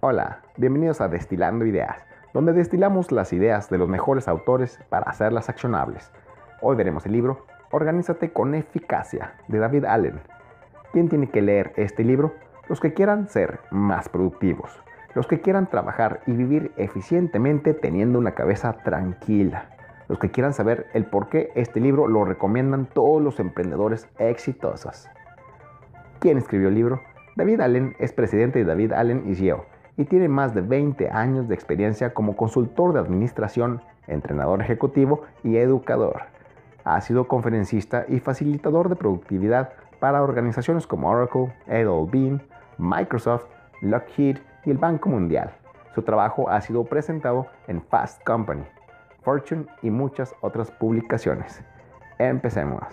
Hola, bienvenidos a Destilando Ideas, donde destilamos las ideas de los mejores autores para hacerlas accionables. Hoy veremos el libro Organízate con Eficacia, de David Allen. ¿Quién tiene que leer este libro? Los que quieran ser más productivos, los que quieran trabajar y vivir eficientemente teniendo una cabeza tranquila, los que quieran saber el por qué este libro lo recomiendan todos los emprendedores exitosos. ¿Quién escribió el libro? David Allen es presidente de David Allen CEO y tiene más de 20 años de experiencia como consultor de administración, entrenador ejecutivo y educador. Ha sido conferencista y facilitador de productividad para organizaciones como Oracle, Beam, Microsoft, Lockheed y el Banco Mundial. Su trabajo ha sido presentado en Fast Company, Fortune y muchas otras publicaciones. Empecemos.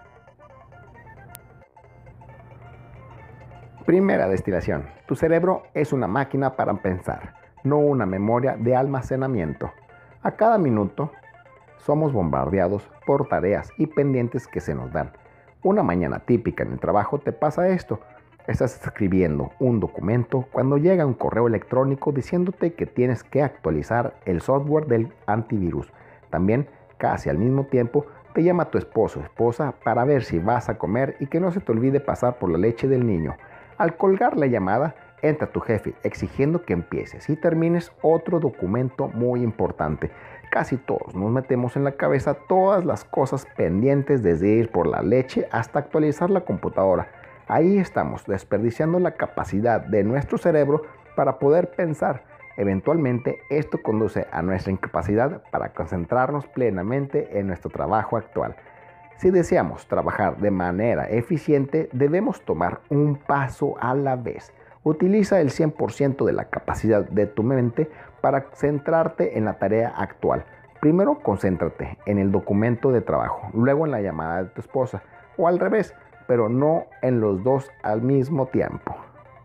Primera destilación. Tu cerebro es una máquina para pensar, no una memoria de almacenamiento. A cada minuto somos bombardeados por tareas y pendientes que se nos dan. Una mañana típica en el trabajo te pasa esto. Estás escribiendo un documento cuando llega un correo electrónico diciéndote que tienes que actualizar el software del antivirus. También, casi al mismo tiempo, te llama tu esposo o esposa para ver si vas a comer y que no se te olvide pasar por la leche del niño. Al colgar la llamada, entra tu jefe exigiendo que empieces y termines otro documento muy importante. Casi todos nos metemos en la cabeza todas las cosas pendientes, desde ir por la leche hasta actualizar la computadora. Ahí estamos desperdiciando la capacidad de nuestro cerebro para poder pensar. Eventualmente, esto conduce a nuestra incapacidad para concentrarnos plenamente en nuestro trabajo actual. Si deseamos trabajar de manera eficiente, debemos tomar un paso a la vez. Utiliza el 100% de la capacidad de tu mente para centrarte en la tarea actual. Primero, concéntrate en el documento de trabajo, luego en la llamada de tu esposa, o al revés, pero no en los dos al mismo tiempo.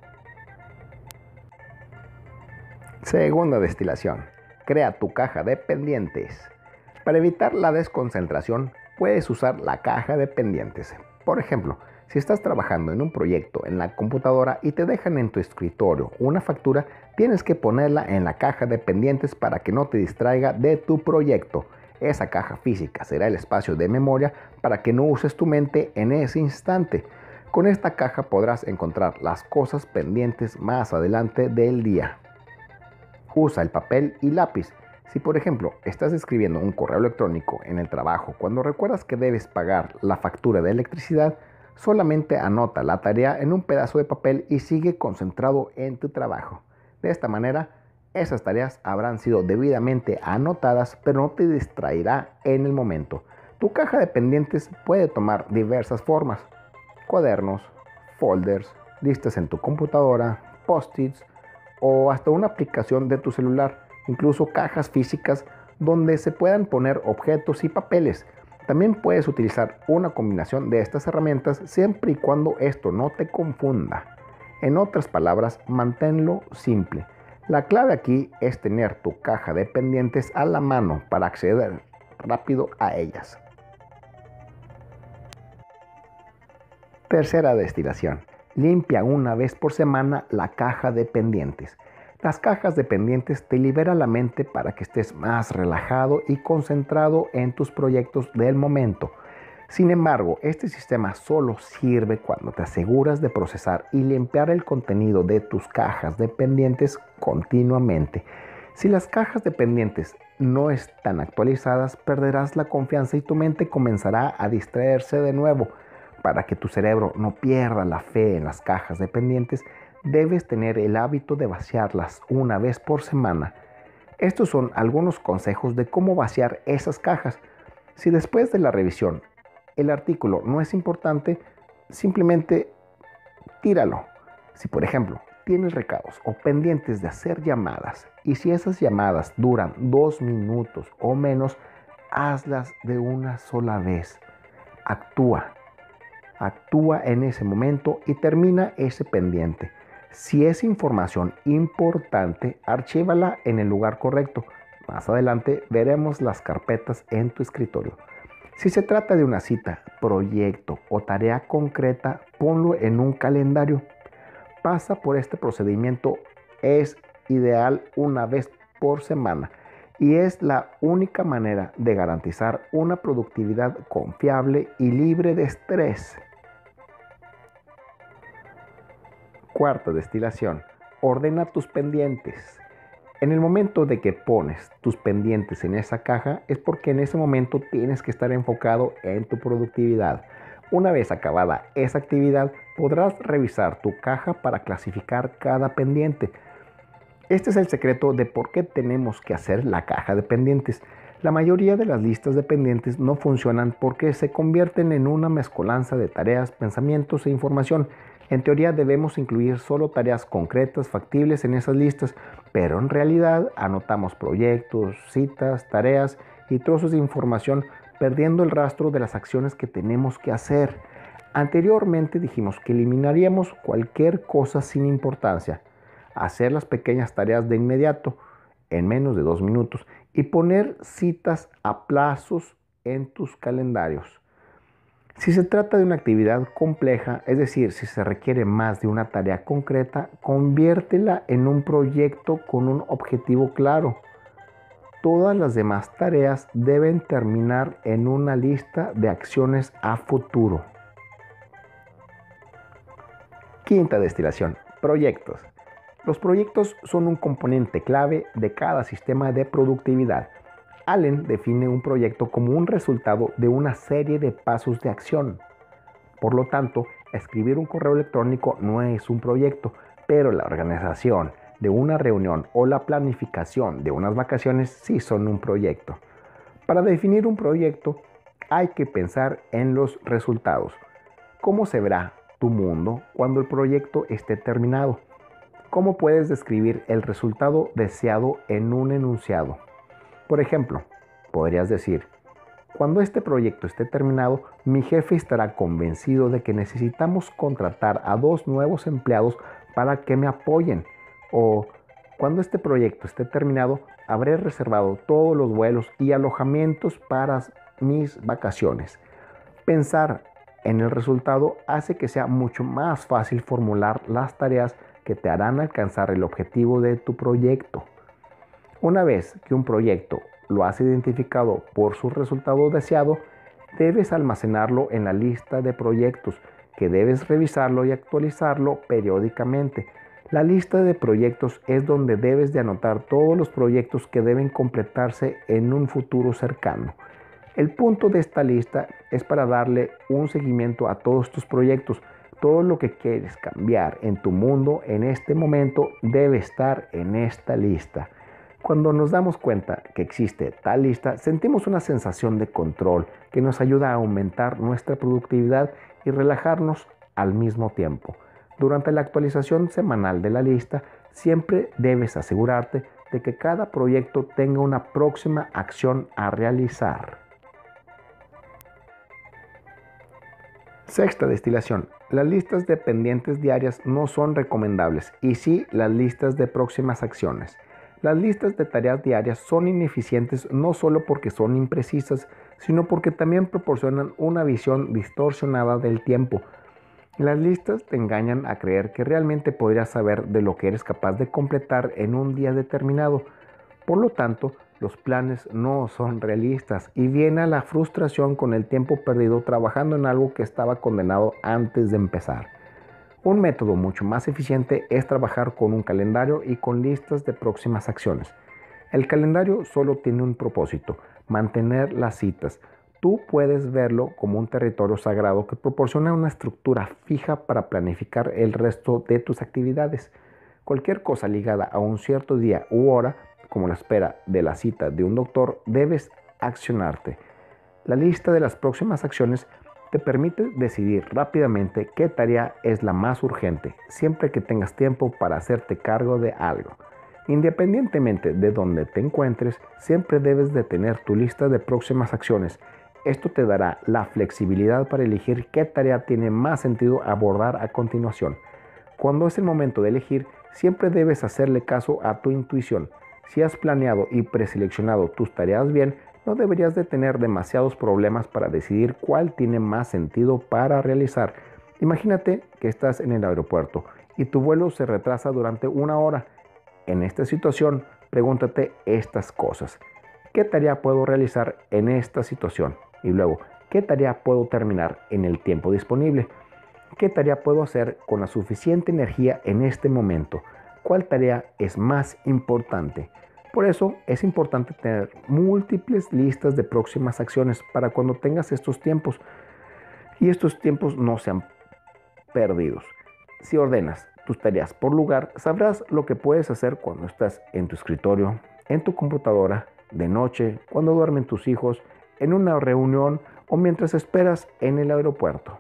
Segunda destilación. Crea tu caja de pendientes. Para evitar la desconcentración, puedes usar la caja de pendientes. Por ejemplo, si estás trabajando en un proyecto en la computadora y te dejan en tu escritorio una factura, tienes que ponerla en la caja de pendientes para que no te distraiga de tu proyecto. Esa caja física será el espacio de memoria para que no uses tu mente en ese instante. Con esta caja podrás encontrar las cosas pendientes más adelante del día. Usa el papel y lápiz. Si, por ejemplo, estás escribiendo un correo electrónico en el trabajo cuando recuerdas que debes pagar la factura de electricidad, solamente anota la tarea en un pedazo de papel y sigue concentrado en tu trabajo. De esta manera, esas tareas habrán sido debidamente anotadas, pero no te distraerá en el momento. Tu caja de pendientes puede tomar diversas formas: cuadernos, folders, listas en tu computadora, post-its o hasta una aplicación de tu celular. Incluso cajas físicas donde se puedan poner objetos y papeles. También puedes utilizar una combinación de estas herramientas siempre y cuando esto no te confunda. En otras palabras, manténlo simple. La clave aquí es tener tu caja de pendientes a la mano para acceder rápido a ellas. Tercera destilación. Limpia una vez por semana la caja de pendientes. Las cajas de pendientes te liberan la mente para que estés más relajado y concentrado en tus proyectos del momento. Sin embargo, este sistema solo sirve cuando te aseguras de procesar y limpiar el contenido de tus cajas de pendientes continuamente. Si las cajas de pendientes no están actualizadas, perderás la confianza y tu mente comenzará a distraerse de nuevo. Para que tu cerebro no pierda la fe en las cajas de pendientes, debes tener el hábito de vaciarlas una vez por semana. Estos son algunos consejos de cómo vaciar esas cajas. Si después de la revisión el artículo no es importante, simplemente tíralo. Si, por ejemplo, tienes recados o pendientes de hacer llamadas y si esas llamadas duran 2 minutos o menos, hazlas de una sola vez. Actúa en ese momento y termina ese pendiente. Si es información importante, archívala en el lugar correcto. Más adelante veremos las carpetas en tu escritorio. Si se trata de una cita, proyecto o tarea concreta, ponlo en un calendario. Pasa por este procedimiento, es ideal una vez por semana y es la única manera de garantizar una productividad confiable y libre de estrés. Cuarta destilación. Ordena tus pendientes. En el momento de que pones tus pendientes en esa caja es porque en ese momento tienes que estar enfocado en tu productividad. Una vez acabada esa actividad, podrás revisar tu caja para clasificar cada pendiente. Este es el secreto de por qué tenemos que hacer la caja de pendientes. La mayoría de las listas de pendientes no funcionan porque se convierten en una mezcolanza de tareas, pensamientos e información. En teoría debemos incluir solo tareas concretas, factibles en esas listas, pero en realidad anotamos proyectos, citas, tareas y trozos de información perdiendo el rastro de las acciones que tenemos que hacer. Anteriormente dijimos que eliminaríamos cualquier cosa sin importancia, hacer las pequeñas tareas de inmediato, en menos de 2 minutos, y poner citas a plazos en tus calendarios. Si se trata de una actividad compleja, es decir, si se requiere más de una tarea concreta, conviértela en un proyecto con un objetivo claro. Todas las demás tareas deben terminar en una lista de acciones a futuro. Quinta destilación, proyectos. Los proyectos son un componente clave de cada sistema de productividad. Allen define un proyecto como un resultado de una serie de pasos de acción. Por lo tanto, escribir un correo electrónico no es un proyecto, pero la organización de una reunión o la planificación de unas vacaciones sí son un proyecto. Para definir un proyecto, hay que pensar en los resultados. ¿Cómo se verá tu mundo cuando el proyecto esté terminado? ¿Cómo puedes describir el resultado deseado en un enunciado? Por ejemplo, podrías decir, cuando este proyecto esté terminado, mi jefe estará convencido de que necesitamos contratar a 2 nuevos empleados para que me apoyen. O, cuando este proyecto esté terminado, habré reservado todos los vuelos y alojamientos para mis vacaciones. Pensar en el resultado hace que sea mucho más fácil formular las tareas que te harán alcanzar el objetivo de tu proyecto. Una vez que un proyecto lo has identificado por su resultado deseado, debes almacenarlo en la lista de proyectos, que debes revisarlo y actualizarlo periódicamente. La lista de proyectos es donde debes de anotar todos los proyectos que deben completarse en un futuro cercano. El punto de esta lista es para darle un seguimiento a todos tus proyectos. Todo lo que quieres cambiar en tu mundo en este momento debe estar en esta lista. Cuando nos damos cuenta que existe tal lista, sentimos una sensación de control que nos ayuda a aumentar nuestra productividad y relajarnos al mismo tiempo. Durante la actualización semanal de la lista, siempre debes asegurarte de que cada proyecto tenga una próxima acción a realizar. Sexta destilación. Las listas de pendientes diarias no son recomendables y sí las listas de próximas acciones. Las listas de tareas diarias son ineficientes no solo porque son imprecisas, sino porque también proporcionan una visión distorsionada del tiempo. Las listas te engañan a creer que realmente podrías saber de lo que eres capaz de completar en un día determinado. Por lo tanto, los planes no son realistas y viene la frustración con el tiempo perdido trabajando en algo que estaba condenado antes de empezar. Un método mucho más eficiente es trabajar con un calendario y con listas de próximas acciones. El calendario solo tiene un propósito: mantener las citas. Tú puedes verlo como un territorio sagrado que proporciona una estructura fija para planificar el resto de tus actividades. Cualquier cosa ligada a un cierto día u hora, como la espera de la cita de un doctor, debes accionarte. La lista de las próximas acciones te permite decidir rápidamente qué tarea es la más urgente, siempre que tengas tiempo para hacerte cargo de algo. Independientemente de donde te encuentres, siempre debes de tener tu lista de próximas acciones. Esto te dará la flexibilidad para elegir qué tarea tiene más sentido abordar a continuación. Cuando es el momento de elegir, siempre debes hacerle caso a tu intuición. Si has planeado y preseleccionado tus tareas bien, no deberías de tener demasiados problemas para decidir cuál tiene más sentido para realizar. Imagínate que estás en el aeropuerto y tu vuelo se retrasa durante 1 hora. En esta situación, pregúntate estas cosas. ¿Qué tarea puedo realizar en esta situación? Y luego, ¿qué tarea puedo terminar en el tiempo disponible? ¿Qué tarea puedo hacer con la suficiente energía en este momento? ¿Cuál tarea es más importante? Por eso es importante tener múltiples listas de próximas acciones para cuando tengas estos tiempos y estos tiempos no sean perdidos. Si ordenas tus tareas por lugar, sabrás lo que puedes hacer cuando estás en tu escritorio, en tu computadora, de noche, cuando duermen tus hijos, en una reunión o mientras esperas en el aeropuerto.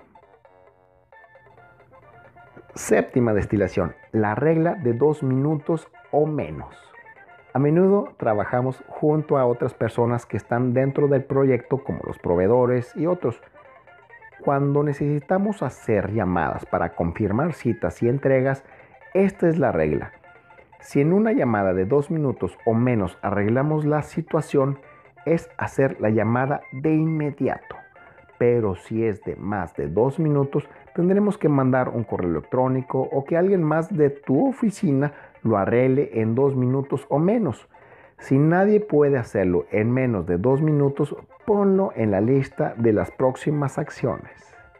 Séptima destilación, la regla de 2 minutos o menos. A menudo trabajamos junto a otras personas que están dentro del proyecto como los proveedores y otros. Cuando necesitamos hacer llamadas para confirmar citas y entregas, esta es la regla. Si en una llamada de 2 minutos o menos arreglamos la situación, es hacer la llamada de inmediato. Pero si es de más de 2 minutos, tendremos que mandar un correo electrónico o que alguien más de tu oficina lo arregle en 2 minutos o menos. Si nadie puede hacerlo en menos de 2 minutos, ponlo en la lista de las próximas acciones.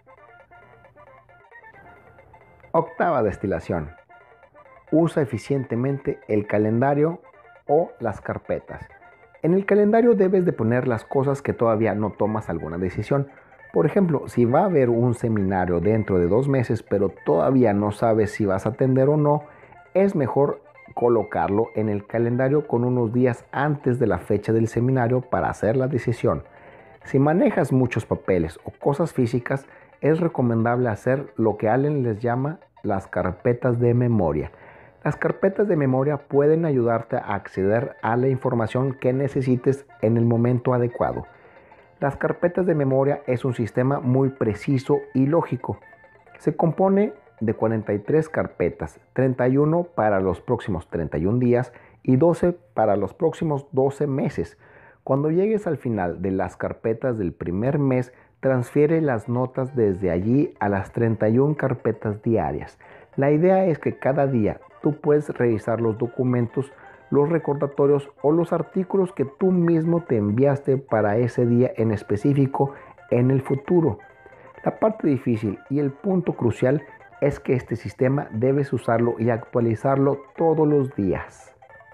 Octava destilación. Usa eficientemente el calendario o las carpetas. En el calendario debes de poner las cosas que todavía no tomas alguna decisión. Por ejemplo, si va a haber un seminario dentro de 2 meses, pero todavía no sabes si vas a atender o no, es mejor colocarlo en el calendario con unos días antes de la fecha del seminario para hacer la decisión. Si manejas muchos papeles o cosas físicas, es recomendable hacer lo que Allen les llama las carpetas de memoria. Las carpetas de memoria pueden ayudarte a acceder a la información que necesites en el momento adecuado. Las carpetas de memoria es un sistema muy preciso y lógico. Se compone de 43 carpetas, 31 para los próximos 31 días y 12 para los próximos 12 meses. Cuando llegues al final de las carpetas del primer mes, transfiere las notas desde allí a las 31 carpetas diarias. La idea es que cada día tú puedes revisar los documentos, los recordatorios o los artículos que tú mismo te enviaste para ese día en específico en el futuro. La parte difícil y el punto crucial es que este sistema debes usarlo y actualizarlo todos los días.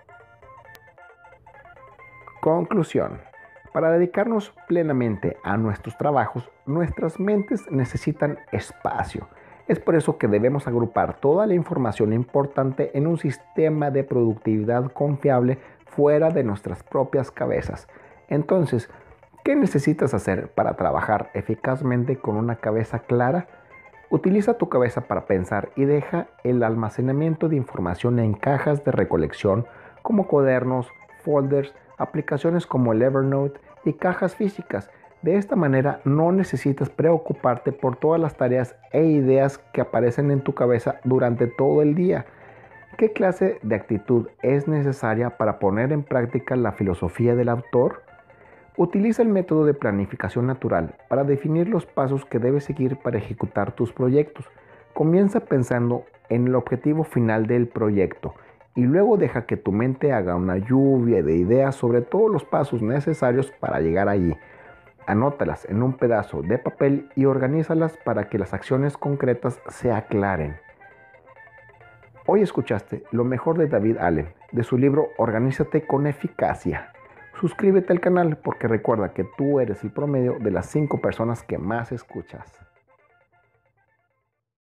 Conclusión. Para dedicarnos plenamente a nuestros trabajos, nuestras mentes necesitan espacio. Es por eso que debemos agrupar toda la información importante en un sistema de productividad confiable fuera de nuestras propias cabezas. Entonces, ¿qué necesitas hacer para trabajar eficazmente con una cabeza clara? Utiliza tu cabeza para pensar y deja el almacenamiento de información en cajas de recolección como cuadernos, folders, aplicaciones como el Evernote y cajas físicas. De esta manera no necesitas preocuparte por todas las tareas e ideas que aparecen en tu cabeza durante todo el día. ¿Qué clase de actitud es necesaria para poner en práctica la filosofía del autor? Utiliza el método de planificación natural para definir los pasos que debes seguir para ejecutar tus proyectos. Comienza pensando en el objetivo final del proyecto y luego deja que tu mente haga una lluvia de ideas sobre todos los pasos necesarios para llegar allí. Anótalas en un pedazo de papel y organízalas para que las acciones concretas se aclaren. Hoy escuchaste lo mejor de David Allen, de su libro Organízate con eficacia. Suscríbete al canal porque recuerda que tú eres el promedio de las 5 personas que más escuchas.